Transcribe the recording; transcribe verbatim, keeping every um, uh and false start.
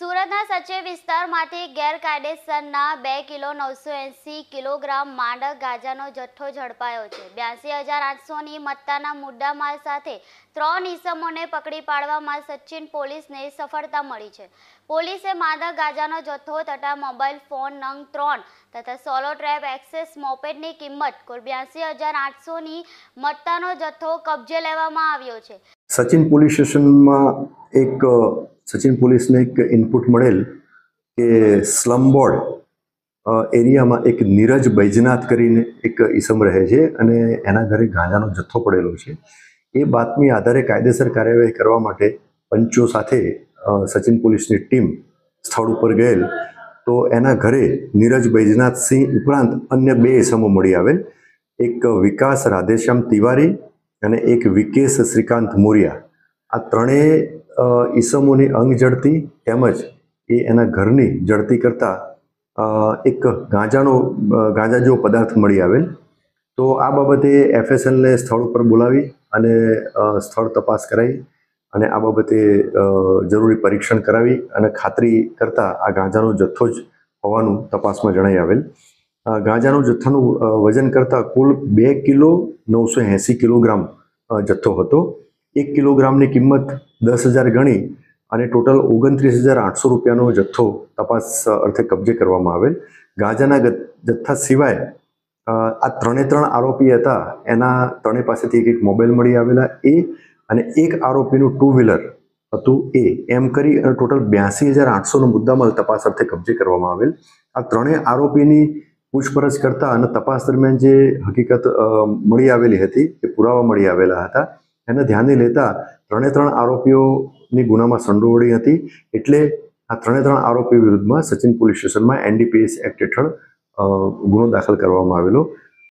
સુરતના સચે વિસ્તારમાંથી ગેરકાયદેસરના બે કિલો નવસો એંસી કિલોગ્રામ માંડક ગાંજાનો જથ્થો ઝડપાયો છે. બ્યાસી હજાર આઠસોની મત્તાના મુદ્દામાલ સાથે ત્રણ ઈસમોને પકડી પાડવામાં સચિન પોલીસને સફળતા મળી છે. પોલીસે માંડક ગાંજાનો જથ્થો તથા મોબાઈલ ફોન નંગ ત્રણ તથા સોલો ટ્રેપ એક્સેસ મોપેડની કિંમત કુલ બ્યાસી હજાર આઠસોની મત્તાનો જથ્થો કબજે લેવામાં આવ્યો છે. સચિન પોલીસ સ્ટેશનમાં એક સચિન પોલીસને એક ઇનપુટ મળેલ કે સ્લમ બોર્ડ એરિયામાં એક નીરજ બૈજનાથ કરીને એક ઈસમ રહે છે અને એના ઘરે ગાંજાનો જથ્થો પડેલો છે. એ બાતમી આધારે કાયદેસર કાર્યવાહી કરવા માટે પંચો સાથે સચિન પોલીસની ટીમ સ્થળ ઉપર ગયેલ તો એના ઘરે નીરજ બૈજનાથ સિંહ ઉપરાંત અન્ય બે ઈસમો મળી આવેલ. એક વિકાસ રાધેશ્યામ તિવારી અને એક વિકેશ શ્રીકાંત મોરિયા. આ ત્રણેય ઈસમોની અંગ જડતી તેમજ એ એના ઘરની જડતી કરતાં એક ગાંજાનો ગાંજા જેવો પદાર્થ મળી આવેલ. તો આ બાબતે એફએસએલને સ્થળ ઉપર બોલાવી અને સ્થળ તપાસ કરાવી અને આ બાબતે જરૂરી પરીક્ષણ કરાવી અને ખાતરી કરતાં આ ગાંજાનો જથ્થો જ હોવાનું તપાસમાં જણાઈ આવેલ. ગાંજાનું જથ્થાનું વજન કરતાં કુલ બે કિલો નવસો એંસી કિલોગ્રામ જથ્થો હતો. એક કિલોગ્રામની કિંમત દસ હજાર ગણી અને ટોટલ ઓગણત્રીસ હજાર આઠસો રૂપિયાનો જથ્થો તપાસ અર્થે કબજે કરવામાં આવેલ. ગાંજાના જથ્થા સિવાય આ ત્રણે ત્રણ આરોપી હતા એના ત્રણેય પાસેથી એક એક મોબાઈલ મળી આવેલા એ અને એક આરોપીનું ટુ વ્હીલર હતું એ એમ કરી અને ટોટલ બ્યાસી હજાર આઠસોનો મુદ્દામાલ તપાસ અર્થે કબજે કરવામાં આવેલ. આ ત્રણેય આરોપીની પૂછપરછ કરતા અને તપાસ દરમિયાન જે હકીકત મળી આવેલી હતી એ પુરાવા મળી આવેલા હતા એને ધ્યાને લેતા ત્રણે ત્રણ આરોપીઓની ગુનામાં સંડોવણી હતી એટલે આ ત્રણે ત્રણ આરોપીઓ વિરુદ્ધમાં સચિન પોલીસ સ્ટેશનમાં એનડીપીએસ એક્ટ હેઠળ ગુનો દાખલ કરવામાં આવેલો.